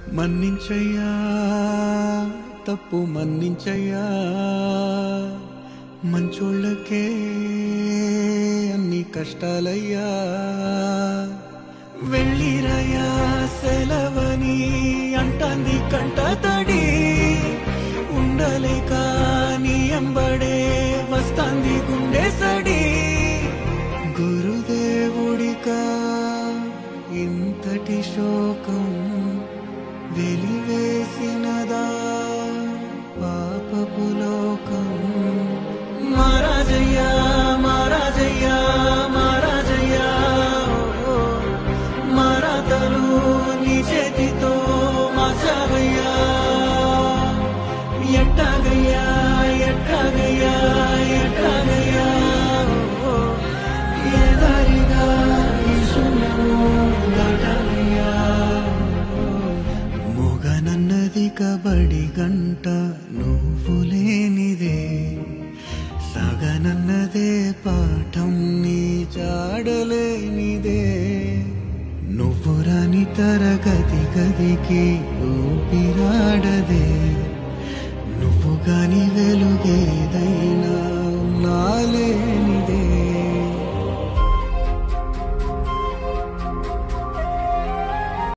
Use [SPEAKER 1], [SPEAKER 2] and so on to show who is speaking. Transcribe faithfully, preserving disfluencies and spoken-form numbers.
[SPEAKER 1] మన్నించయ్యా తప్పు మన్నించయ్యా మంచోళ్ళకే అన్ని కష్టాలయ్యా వెళ్ళిరయ్యా సెలవని అంటాంది కంట తడి ఉండలేక నీ ఎంబడే వస్తాంది గుండె సడి గురుదేవుడికా ఇంతటి శోకం వెలివేసినదా పాపపు లోకం మహారాజయ్యా మహారాజయ్యా మహారాజయ్యా మరాతలు నీ చేతితో మార్చావయ్యా ఎట్టాగయ్యా ఎట్టాగయ్యా ఎట్టాగయ్యా ఏ దారిగా ఈ శూన్యము దాటాలయ్యా మొగనన్నది కబడి గంట నువ్వు లేనిదే సగనన్నదే పాఠం నీ జాడలేనిదే నువ్వు రాని తరగతి గదికి ఊపిరాడదే నువ్వు గాని వెలుగేదైనా